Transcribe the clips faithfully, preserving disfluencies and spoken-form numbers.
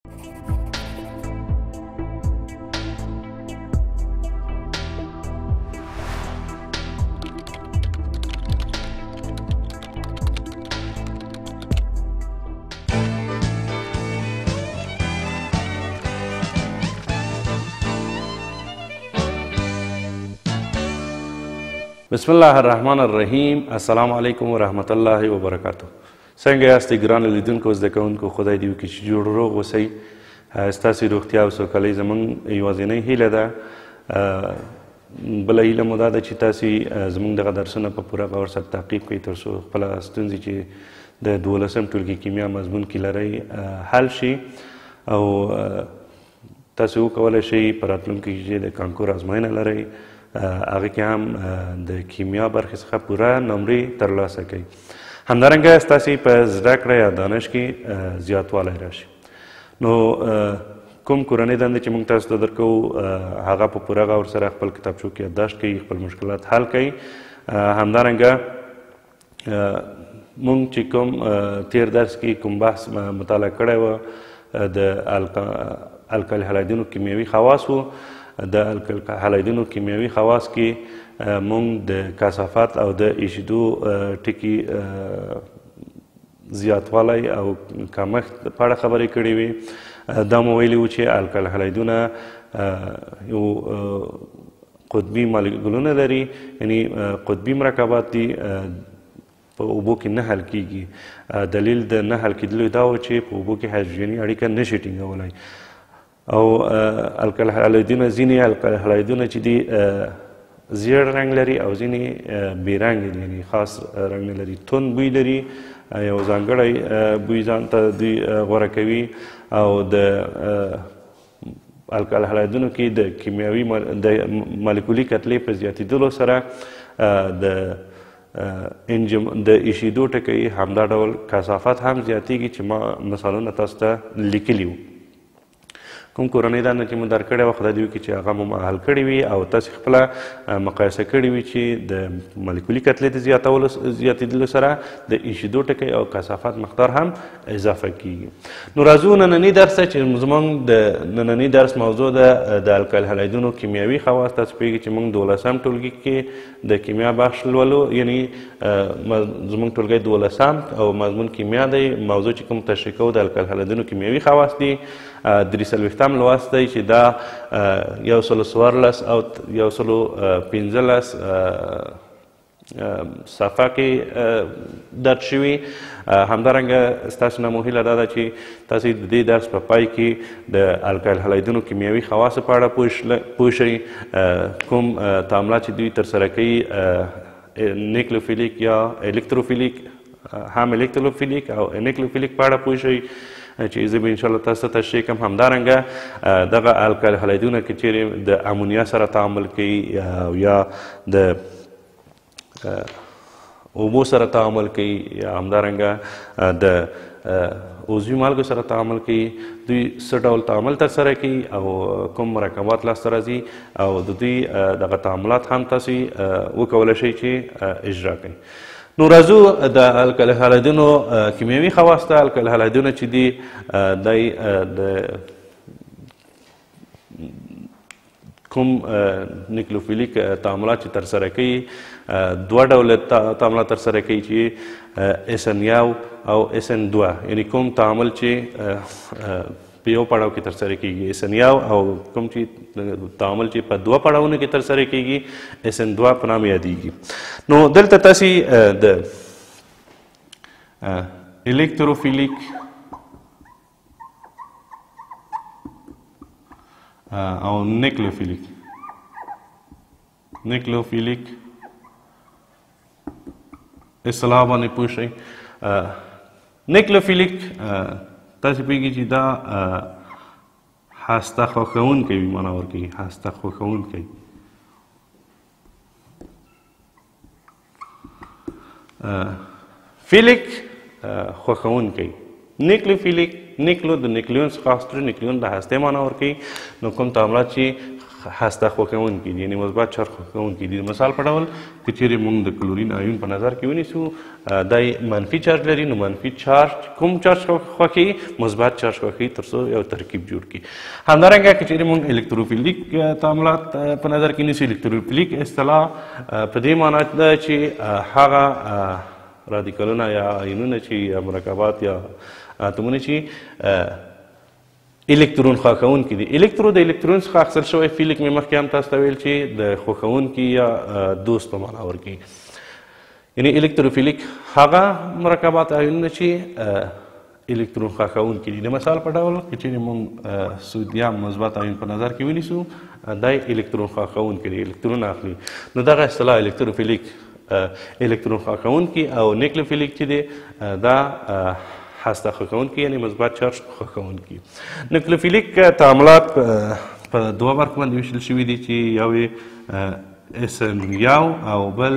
بسم الله الرحمن الرحیم. السلام علیکم و رحمت الله و برکاته. څنګه یاستئ ګرانو لیدونکو زده کوونکو؟ خدای دې وکړي چې جوړ روغ اوسئ. ستاسې روغتیا او سوکالۍ زموږ یوازینۍ هیله ده. بله هیله مو دا ده چې تاسې زموږ دغه درسونه په پوره غور سره تعقیب کړئ تر څو خپله ستونزې چې د دولسم ټولګي کیمیا مضمون کې لرئ حل شي او تاسې وکولی شئ په راتلونکي کې چې د کانکور ازموینه لرئ هغه کې هم د کیمیا برخې څخه پوره نمرې ترلاسه کوي. همدارنګه ستاسې په زده کړه یا دانش کې زیاتوالی راشي. نو کوم کورنۍ دندې چې موږ تاسو ته درکوو هغه په پوره غور سره خپل کتابچو کې یادداشت کوي، خپل مشکلات حل کوي. همدارنګه موږ چې کوم تیر درس کې کوم بحث مطالعه کړی و د القلي هلایدونو کیمیاوي خواص و. د القلي هلایدونو کیمیاوي خواص کې موږ د کثافت او د ایشیدو ټکي زیاتوالی او کمښت په اړه خبرې کړې وې. دا مو ویلي وو چې القلي هلایدونه یو قطبي مالیکولونه لري، یعنی قطبي مرکبات دي، په اوبو کې نه حل کیږي. دلیل د نه حل کېدلو دا و چې په اوبو کې هایدروجني اړیکه نشي ټینګولی. او القلي هلایدونه ځینې القلي هلایدونه چې دي زیړ رنګ لري او ځینې بې رنګ دي، یعنی خاص رنګ نه لري، توند بوی لري، یو ځانګړی بوی ځان ته دوی غوره کوي. او د القلي هلایدونو کې د کیمیاوي د مالیکولي کتلې په زیاتېدلو سره د انجم د ایشیدو ټکي همدا ډول کثافت هم زیاتېږي چې ما مثالونه تاسو ته لیکلي وو. کوم کورنۍ دنده چې مو درکړې وه خدای دې وکړي چې هغه مو حل کړې وي او تاسې خپله مقایسه کړې وي چې د مالیکولي کتلې د زیاتولو زیاتېدلو سره د ایشیدو ټکی او کثافت مقدار هم اضافه کیږي. نو راځو ننني درس ته چې زموږ د ننني درس موضوع ده د القلي هلایدونو کیمیاوي خواص. تاسو پوهېږئ چې موږ دولسم ټولګي کې د کیمیا بخش لولو، یعنی زموږ ټولګی دولسم او مضمون کیمیا دی. موضوع چې کوم تشریح کوو د القلي هلایدونو کیمیاوي خواص دي. درې څلوېښتم لوست دی چې دا یو سلو څوارلس او یو سلو پنځلس صفحه کې درج شوي. همدارنګه ستاسو نه مو هیله دا ده چې تاسې د دې درس په پای کې د القلي هلایدونو کیمیاوي خواصو په اړه پوه شئ. کوم تعاملات چې دوی ترسره کوي، نیکلوفیلیک یا الکتروفیلیک، هم الکتروفیلیک او نیکلوفیلیک په اړه پوه شئ چې زه به انشاءالله تاسو ته تشریح کوم. همدارنګه دغه القلي هلایدونه که چیرې د امونیا سره تعامل کوي یا د اوبو سره تعامل کوي یا همدارنګه د عضوي مالګو سره تعامل کوي، دوی څه ډول تعامل ترسره کوي او کوم مرکبات لاسته راځي او د دوی دغه تعاملات هم تاسې وکولی شئ چې اجرا کوئ. نو راځو د القلي هلایدونو کیمیاوي خواص ته. القلي هلایدونه چې دي دی د کوم نیکلوفیلیک تعاملات چې ترسره کوي، دوه ډوله تعاملات ترسره کوي چې اس ان یو او اس ان دوه، یعنی کوم تعامل چې په یو پړاو کې ترسره کیږي اس ان یو او کوم چې تعامل چې په دوه پړاوونو کې ترسره کیږي اس ان دوه په نام یادیږي. نو دلته تاسې د الکتروفیلیک او نیکلوفیلیک نیکلوفیلیک اصطلاح باندې پوه شئ. نیکلوفیلیک تاسې پوهېږئ چې دا هسته خوښوونکی وي، معنا ورکوي هسته خوښوونکی. فیلیک خوښوونکی، نیکلوفیلیک نیکلو د نیکلیون څخه اخیستل، نیکلیون د هستې معنا ورکوي. نو کوم تعاملات چې هسته خوښونکي دي یعنې مثبت چارج خوښونکي دي. مثال په ډول که چیرې موږ د کلورین آیون په نظر کې ونیسو دا منفي چارج لري نو منفي چارج کوم چارج خوښوي؟ مثبت چارج خوښوي تر څو یو ترکیب جوړ کړي. همدارنګه که چیرې موږ الکتروفیلیک تعاملات په نظر کې نیسو الکتروفیلیک اصطلاح په دې معنا ده چې هغه رادیکالونه یا آیونونه چې یا مرکبات یا اتمونه چې الکترون خوښونکي دي. الکترو د الکترون څخه اخیستل شوی فیلیک مې مخکې هم تاسو ته ویل چې د خوښونکي یا دوست په معنا ورکوي. یعنې الکتروفیلیک هغه مرکبات آیونونه چې الکترون خوښونکي دي. د مثال په ډول که چیرې موږ سودیم مثبت آیون په نظر کې ونیسو دا الکترون خوښونکي دي الکترون اخلي نو دغه اصطلاح الکتروفیلیک الکترون خوښونکي او نیکلوفیلیک چې دی دا هسته خوښونکي یعنې مثبت چارج خوښونکي. نیکلوفیلیک تعاملات په دوه برخو باندې ویشل شوي دي چې یو یې اس ان یو او بل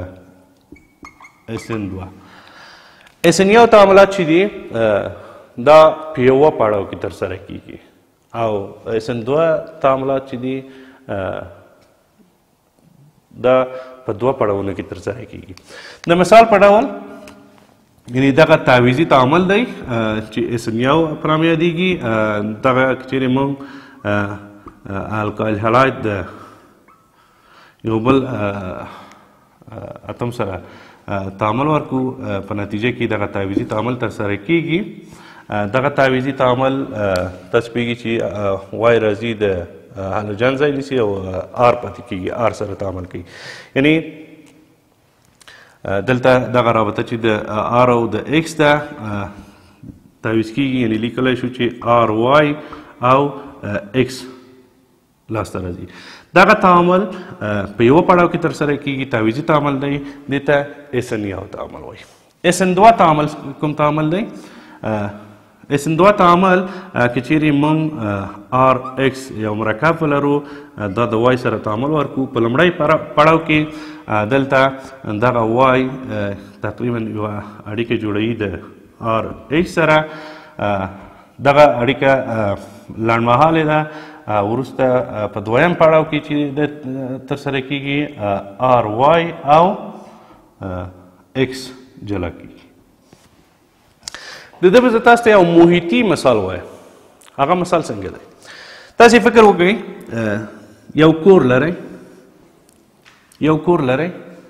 اس ان دوه. اس ان یو تعاملات چې دي دا په یوه پړاو کې ترسره کیږي او اس ان دوه تعاملات چې دي دا په دوه پړاوونو کې ترسره کیږي. د مثال په ډول یعنې دغه تعویضي تعامل دی چې اس ان یو په نامه یادیږي. دغه که چیرې موږ الکایل هلاید د یو بل اتم سره تعامل ورکو په نتیجه کې دغه تعویضي تعامل ترسره کیږي. دغه تعویضي تعامل تاسو پوهېږئ چې وای راځي د هالوجن ځای نیسي او آر پاتې کیږي آر سره تعامل کوي. یعنې دلته دغه رابطه چې د آر او د ایکس ده تعویض کیږي یعنې لیکلی شو چې آر وای او ایکس لاسته راځي. دغه تعامل په یوه پړاو کې ترسره کیږي تعویضي تعامل دی دې ته اس ان یو تعامل وایي. اس ان دوه تعامل کوم تعامل دی؟ اس ان دوه تعامل که چیرې موږ آر ایکس یو مرکب ولرو دا د وای سره تعامل ورکو په لومړی پړاو کې دلته دغه وای تقریبا یوه اړیکه جوړوي د آر ایکس سره. دغه اړیکه لنډمهالې ده وروسته په دویم پړاو کې چې د ترسره کیږي آر وای او ایکس جلا کیږي. د ده به زه تاسو ته یو محیطي مثال وایم. هغه مثال څنګه دی؟ تاسې فکر وکړئ یو کور لرئ یو کور لرئ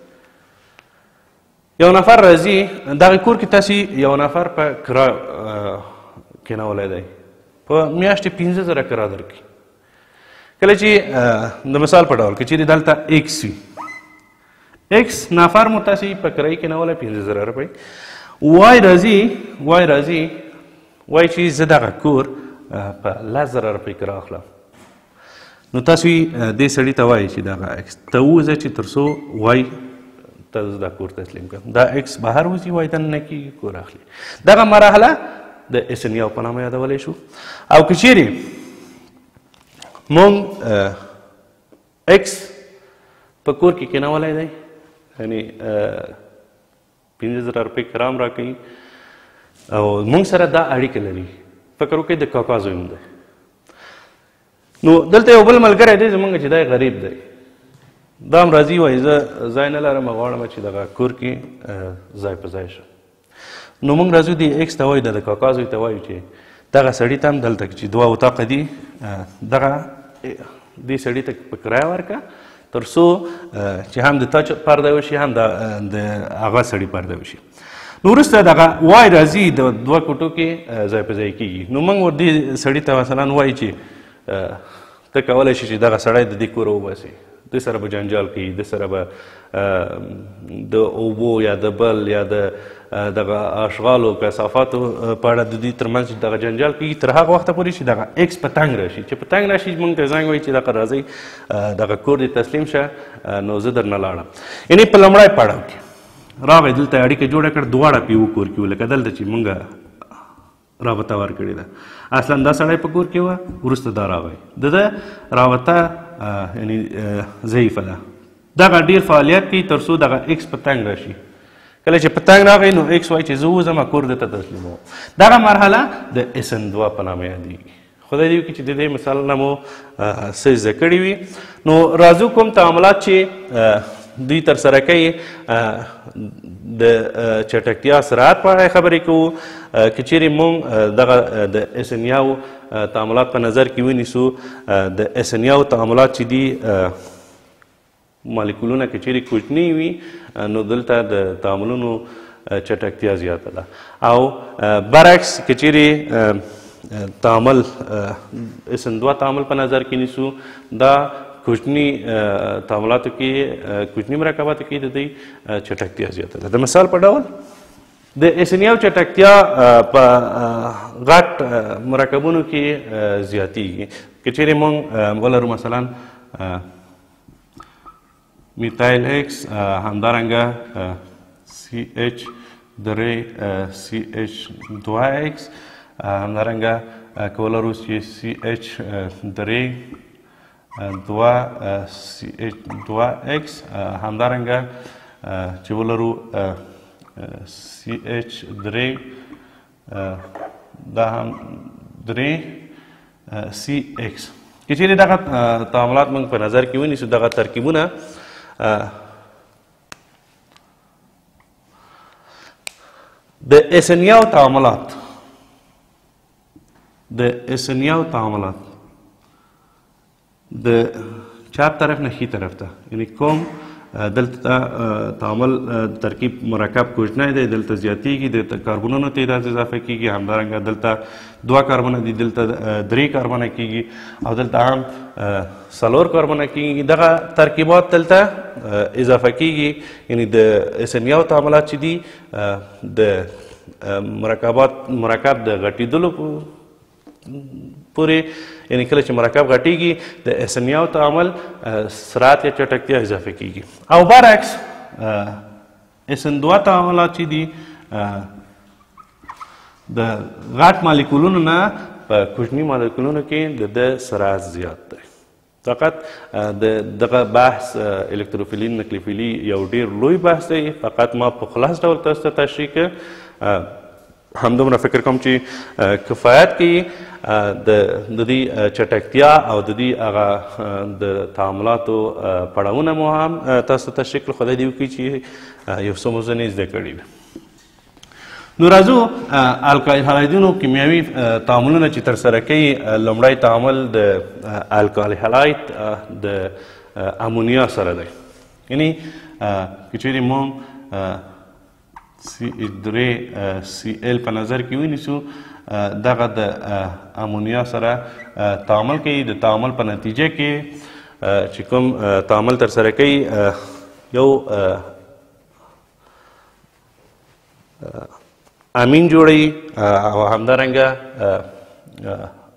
یو نفر راځي دغه کور کې تاسې یو نفر په کرا کېنولی دی په میاشتې پنځه زره کرا درکړي. کله چې د مثال په ډول که چیرې دلته ایکس وي ایکس نفر مو تاسې په کرایي کېنولی پنځه زره روپۍ. وای راځي وای راځي وای چې زه دغه کور په لس زره روپۍ کرا اخلم نو تاسو دې سړي ته وایي چې دغه ایکس ته ووځه چې تر څو وای ته زه دا کور تسلیم کړم. دا ایکس بهر وځي وای دننه کېږي کور اخلي. دغه مرحله د اس ان یو په نامه یادولی شو. او که چیرې موږ ایکس په کور کې کېنولی دی یعنې پنځه زره روپۍ کرام راکوي او موږ سره دا اړیکه لري. فکر وکړئ د کاکا زوی م دی نو دلته یو بل ملګری دی زموږ چې دی غریب دی دا هم راځي وایي زه ځای نه لرم غواړم چې دغه کور کې ځای په ځای شم. نو موږ راځو دې ایکس ته وایو د کاکا زوی ته وایو چې دغه سړي ته هم دلته چې دوه اتاقه دي دغه دې سړي ته په کرایه ورکړه تر څو چې هم د تا پرده وشي هم د هغه سړي پرده وشي. نو وروسته دغه وای راځي د دوه کوټو کې ځای په ځای کېږي. نو موږ ور دې سړي ته مثلا وایي چې ته کولی شي چې دغه سړی د دې کوره وباسي د سره به جنجال کوي د سره به د اوبو یا د بل یا د دغه اشغالو کثافاتو په اړه د دوی ترمنځ چې دغه جنجال کېږي تر هغه وخته پورې چې دغه ایکس په تنګ راشي چې په تنګ راشي موږ ته زنګ وایي چې دغه راځئ دغه کور دې تسلیم شه نو زه درنه لاړم. یعنې په لومړی پړاو کې راغی دلته اړیکه جوړه کړه دواړه په یو کور کې وو لکه دلته چې موږ رابطه ورکړې ده. اصلا دا سړی په کور کې وه وروسته دا راغی د ده رابطه یعنې ضعیفه ده. دغه ډېر فعالیت کوي تر څو دغه ایکس په تنګ راشي. کله چې په تنګ راغی نو ایکس وایي چې زه وځم کور دې ته تسلیموم. دغه مرحله د اس ان دوه په نامه یادېږي. خدای دې وکړي چې د دې مثال نه مو څه زده کړي وي. نو راځو کوم تعاملات چې دوی ترسره کوي د چټکتیا سرعت په اړه خبرې کوو. که چیرې موږ دغه د اسنیاو تعاملات په نظر کې ونیسو، د اسنیاو تعاملات چې دي مالیکولونه که چیرې کوچني وي نو دلته د تعاملونو چټکتیا زیاته ده، او برعکس که چیرې تعامل اسن دوه تعامل په نظر کې نیسو، دا کوچني تعاملاتو کې کوچني مرکباتو کې د دوی چټکتیا زیاته ده. د مثال په ډول د اسنیاو چټکتیا په غټ مرکبونو کې زیاتیږي. که چیرې موږ ولرو مثلا میتایل ایکس، همدارنګه سی ایچ درې سی ایچ دوه ایکس، همدارنګه که ولرو چې سی ایچ درې دوه سی ایچ دوه ایکس، همدارنګه چې ولرو سی ایچ درې دا هم درې سی ایکس. که چیرې دغه تعاملات موږ په نظر کې ونیسو، دغه ترکیبونه د اسنیاو تعاملات د اسنیاو تعاملات د چپ طرف نه ښي طرف ته، یعنی کوم دلته تعامل ترکیب مرکب کوچنی دی، دلته زیاتیږي، دلته کاربونونو تعداد اضافه کیږي، همدارنګه دلته دوه کاربونه دي، دلته درې کاربونه کیږي، او دلته هم څلور کاربونه کیږي. دغه ترکیبات دلته اضافه کیږي، یعنی د اسنیاو تعاملات چې دي د مرکبات مرکب د غټېدلو پورې، یعنی کله چې مرکب غټیږي د اسنیاو تعامل سرعت یا چټکتیا اضافه کیږي. او برعکس اسن دوه تعاملات چې دي د غټ مالیکولونو نه په کوچني مالیکولونو کې د ده سرعت زیات دی. فقط د دغه بحث الکتروفیلي نکلیفیلي یو ډیر لوی بحث دی، فقط ما په خلاص ډول تاسو ته تشریح کړ. همدومره فکر کوم چې کفایت کوي د دې چټکتیا او د دې هغه د تعاملاتو پړاوونه مو هم تاسو ته تشریح کړل. خدای دې وکړي چې یو څه مو ځینې زده کړي وي. نو راځو الکایل هلایدونو کیمیاوي تعاملونه چې ترسره کوي. لومړی تعامل د الکایل هلاید د امونیا سره دی، یعنی که چیرې موږ سی ایچ درې سی ایل په نظر کې ونیسو، دغه د امونیا سره تعامل کوي. د تعامل په نتیجه کې چې کوم تعامل ترسره کوي، یو امین جوړوي او همدارنګه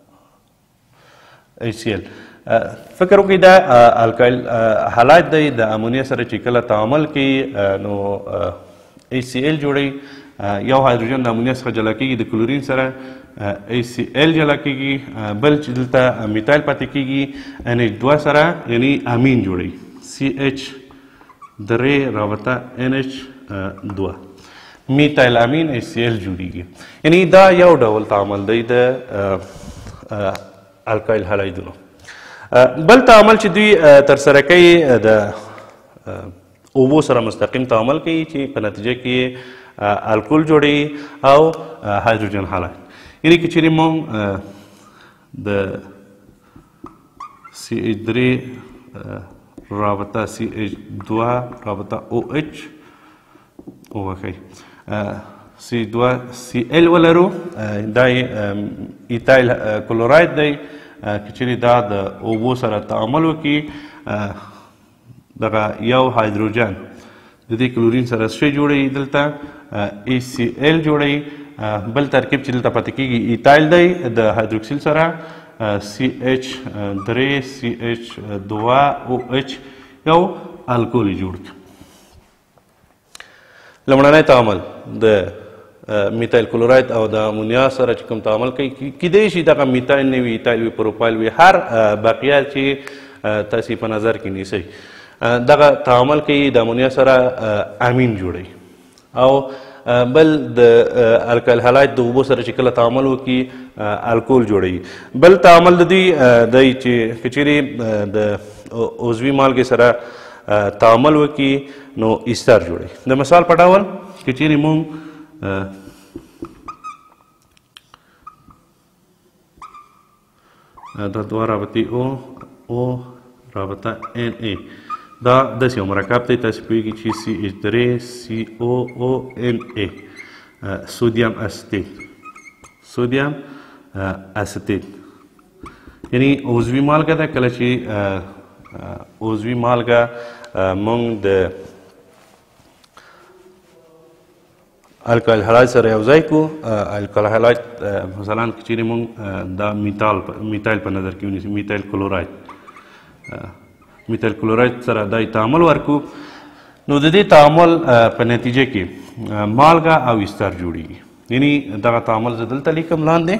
ایچ سی ایل. فکر وکړئ دا الکایل هلاید دی، د امونیا سره چې کله تعامل کوي نو ایچ سی ایل جوړوي. یو هایدروجن د امونیا څخه جلا کیږي، د کلورین سره ایچ سی ایل جلا کیږي، بل چې دلته میتایل پاتې کیږي ان ایچ دوه سره، یعنی امین جوړوي، سی ایچ درې رابطه ان ایچ دوه، میتایل امین ایچ سی ایل جوړیږي. یعنی دا یو ډول تعامل دی د الکایل هلایدونو. بل تعامل چې دوی ترسره کوي د اوبو سره مستقیم تعامل کوي، چې په نتیجه کې الکول جوړوي او هایدروجن هلاید. یعنی که چیرې موږ د سی ایچ درې رابطه سی ایچ دوه رابطه او ایچ ووښئ سی ایچ دوه سی ایل ولرو، دا یې ایتایل کلوراید دی. که چیرې دا د اوبو سره تعامل وکړي، دغه یو هایدروجن د دې کلورین سره څه جوړوي، دلته ایچ سی ایل جوړوي. بل ترکیب چې دلته پاتې کیږي ایتایل دی د هایدروکسیل سره، سی ایچ درې سی ایچ دوه او ایچ یو الکول یې جوړ کړي. لومړنی تعامل د میتایل کلوراید او د امونیا سره چې کوم تعامل کوي، کیدای شي دغه میتایل نه وي، ایتایل وي، پروپایل وي، هر بقیه چې تاسې په نظر کې نیسئ. دغه تعامل کوي د امونیا سره امین جوړوي، او بل د الکایل هالایت د اوبو سره چې کله تعامل وکړي الکول جوړوي. بل تعامل د دوی دی چې که چیرې د عضوي مالګې سره تعامل وکړي نو ایستر جوړوي. د مثال په ډول که چیرې مونږ دا دوه رابطې او او رابطه ان ای دا داسې یو مرکب دی، تاسې پوهېږئ چې سی ایچ درې سی او او ان ای سودیم اسیتیت سودیم اسیتیت یعنی عضوي مالګه ده. کله چې عضوي مالګه موږ د الکایل هالایت سره یو ځای کړو، الکایل هالایت مثلا که چیرې موږ دا میتال میتایل په نظر کې ونیسو، میتایل کلوراید میتایل کلوراید سره دا تعامل ورکړو نو د دې تعامل په نتیجه کې مالګه او ایستر جوړیږي. یعنی دغه تعامل زه دلته لیکم لاندې.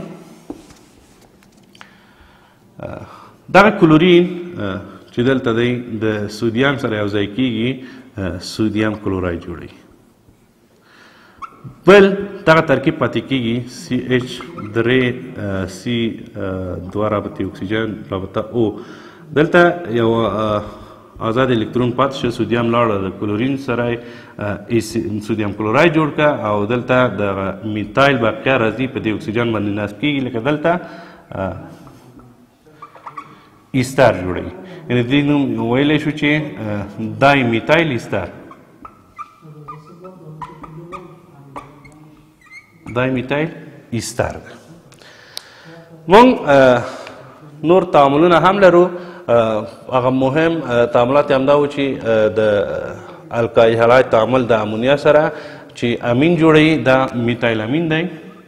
دغه کلورین چې دلته دی د سودیم سره یو ځای کیږي سودیم کلوراید جوړوي. بل دغه ترکیب پاتې کیږي سی ایچ درې سی دوه رابطې اکسیجن رابطه او دلته یو آزاد الکترون پاتې شو، سودیم لاړه د کلورین سره سودیم کلوراید جوړ کړه او دلته د میتایل باقیه راځي په دې اکسیجن باندې نصب کیږي لکه دلته ایستر جوړوي. یعنې دې نوم ویلی شو چې دای میتایل ایستر دای میتایل ایستر ده. مونږ نور تعاملونه هم لرو. هغه مهم تعاملات یې همدا و چې د الکایل هالایت تعامل د امونیا سره چې امین جوړوي دا میتایل امین دی.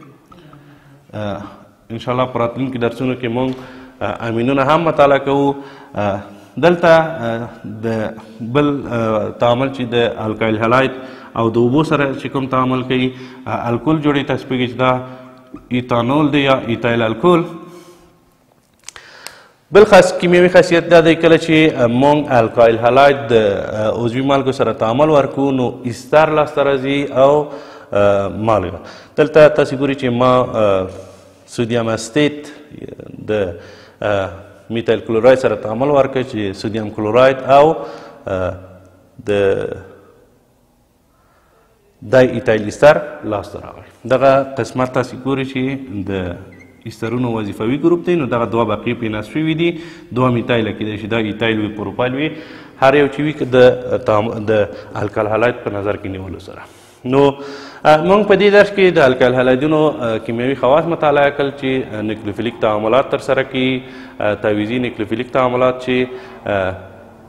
انشاءالله په راتلونکي درسونو کې مونږ امینونه هم مطالعه کوو. دلته د بل تعامل چې د الکایل هالایت او د اوبو سره چې کوم تعامل کوي الکول جوړوي، تاسو پوهېږئ چې دا ایتانول دی یا ایتایل الکول. بل خاص کیمیاوي خاصیت دا دی کله چې مونږ الکایل هالایت د عضوي مالګو سره تعامل ورکړو نو ایستر لاسته راځي او مالګه. دلته تاسې ګورئ چې ما سودیم اسیتیت د میتایل کلوراید سره تعامل ورکړ چې سودیم کلوراید او د دای ایتایل ایستر لاسته راغی. دغه قسمت تاسې ګورئ چې د ایسترونو وظیفوي ګروپ دی نو دغه دوه باقي پرې نصب شوي دي. دوه میتایله کیدای شي دا ایتایل وي پروپایل وي، هر یو چې وي د الکایل هالایت په نظر کې نیولو سره. نو موږ په دې درس کې د الکایل هالایدونو کیمیاوي خواص مطالعه کړل چې نیوکلیوفیلیک تعاملات ترسره کوي، تعویضي نیوکلیوفیلیک تعاملات چې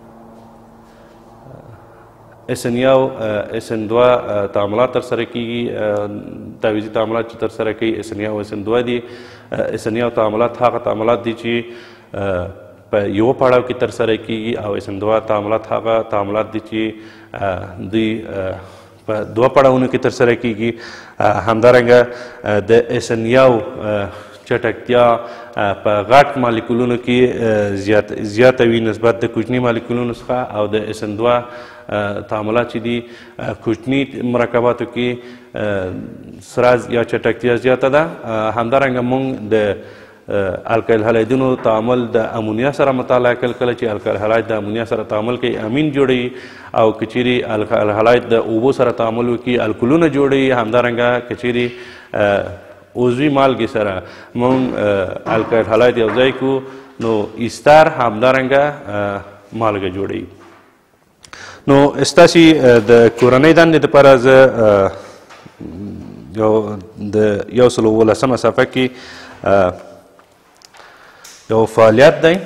اس ان یو اس ان دوه تعاملات ترسره کیږي. تعویضي تعاملات چې ترسره کوي اس ان یو اس ان دوه دي. اس ان یو تعاملات هغه تعاملات دي چې په یو پړاو کې ترسره کیږي او اس ان دوه تعاملات هغه تعاملات دي چې دوی په دوه پړاوونو کې ترسره کیږي. همدارنګه د اس ان یو چټکتیا په غټ مالیکولونو کې زیاته وي نسبت د کوچني مالیکولونو څخه او د اس ان دوه تعاملات چې دي کوچني مرکباتو کې سره یا چټکتیا زیاته ده. همدارنګه موږ د الکایل هالایدونو تعامل د امونیا سره مطالعه کړل. کله چې الکایل هالایت د امونیا سره تعامل کوي امین جوړوي او که چیرې الکایل هالایت د اوبو سره تعامل وکړي الکولونه جوړوي. همدارنګه که چیرې عضوي مالګې سره موږ الکایل هالایت یو ځای کړو نو ایستر همدارنګه مالګه جوړوي. نو ستاسې د کورنۍ دندې دپاره زه یو د یو سل اوولسمه صفحه کې یو فعالیت دی.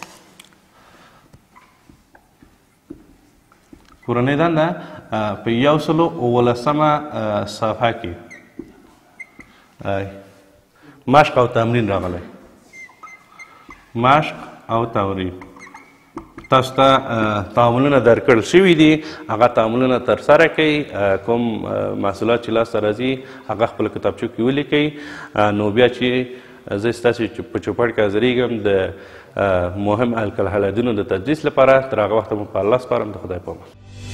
کورنۍ دنده په یو سل اوولسمه صفحه کې مشق او تمرین راغلی. مشق او تمرین تاسو ته تعاملونه درکړل شوي دي، هغه تعاملونه ترسره کوئ. کوم محصولات چې لاسته راځي هغه خپله کتابچو کې ولیکئ. نو بیا چې زه ستاسې په چوپړ کې حاضرېږم د مهم الکایل هالایدونو د تدریس لپاره، تر هغه وخته مو په الله سپارم. د خدای په امان.